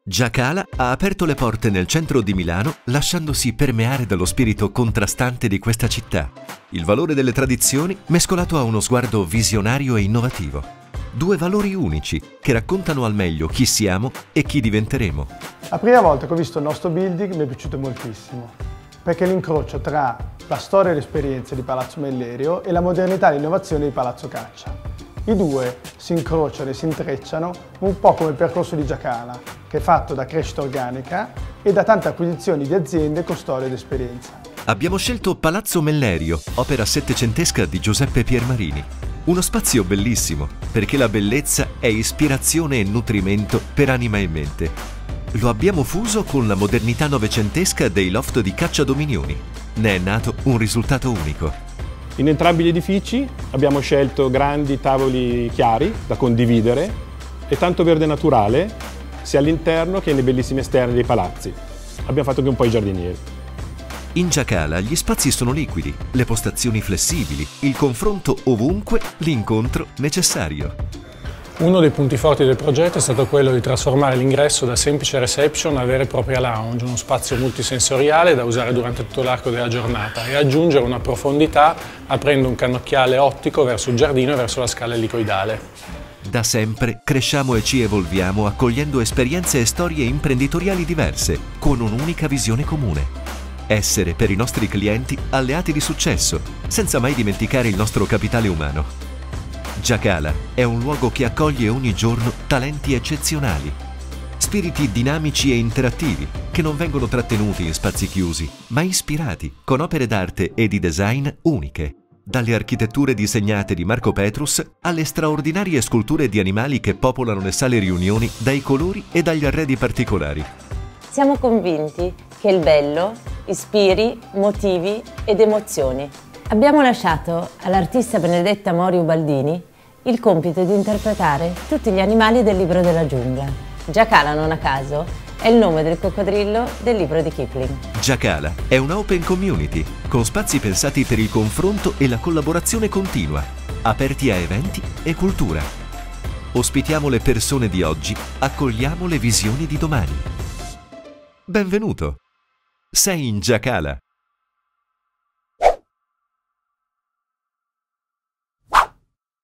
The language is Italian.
Giacala ha aperto le porte nel centro di Milano lasciandosi permeare dallo spirito contrastante di questa città, il valore delle tradizioni mescolato a uno sguardo visionario e innovativo. Due valori unici che raccontano al meglio chi siamo e chi diventeremo. La prima volta che ho visto il nostro building mi è piaciuto moltissimo, perché è l'incrocio tra la storia e l'esperienza di Palazzo Mellerio e la modernità e l'innovazione di Palazzo Caccia. I due si incrociano e si intrecciano un po' come il percorso di Giacala, che è fatto da crescita organica e da tante acquisizioni di aziende con storia ed esperienza. Abbiamo scelto Palazzo Mellerio, opera settecentesca di Giuseppe Piermarini. Uno spazio bellissimo, perché la bellezza è ispirazione e nutrimento per anima e mente. Lo abbiamo fuso con la modernità novecentesca dei loft di Caccia Dominioni. Ne è nato un risultato unico. In entrambi gli edifici abbiamo scelto grandi tavoli chiari da condividere e tanto verde naturale sia all'interno che nei bellissimi esterni dei palazzi. Abbiamo fatto anche un po' i giardinieri. In Giacala gli spazi sono liquidi, le postazioni flessibili, il confronto ovunque, l'incontro necessario. Uno dei punti forti del progetto è stato quello di trasformare l'ingresso da semplice reception a vera e propria lounge, uno spazio multisensoriale da usare durante tutto l'arco della giornata e aggiungere una profondità aprendo un cannocchiale ottico verso il giardino e verso la scala elicoidale. Da sempre cresciamo e ci evolviamo accogliendo esperienze e storie imprenditoriali diverse, con un'unica visione comune. Essere per i nostri clienti alleati di successo, senza mai dimenticare il nostro capitale umano. Giacala è un luogo che accoglie ogni giorno talenti eccezionali, spiriti dinamici e interattivi che non vengono trattenuti in spazi chiusi, ma ispirati con opere d'arte e di design uniche. Dalle architetture disegnate di Marco Petrus alle straordinarie sculture di animali che popolano le sale riunioni dai colori e dagli arredi particolari. Siamo convinti che il bello ispiri motivi ed emozioni. Abbiamo lasciato all'artista Benedetta Mori Ubaldini il compito di interpretare tutti gli animali del libro della giungla. Giacala, non a caso, è il nome del coccodrillo del libro di Kipling. Giacala è una open community con spazi pensati per il confronto e la collaborazione continua, aperti a eventi e cultura. Ospitiamo le persone di oggi, accogliamo le visioni di domani. Benvenuto! Sei in Giacala.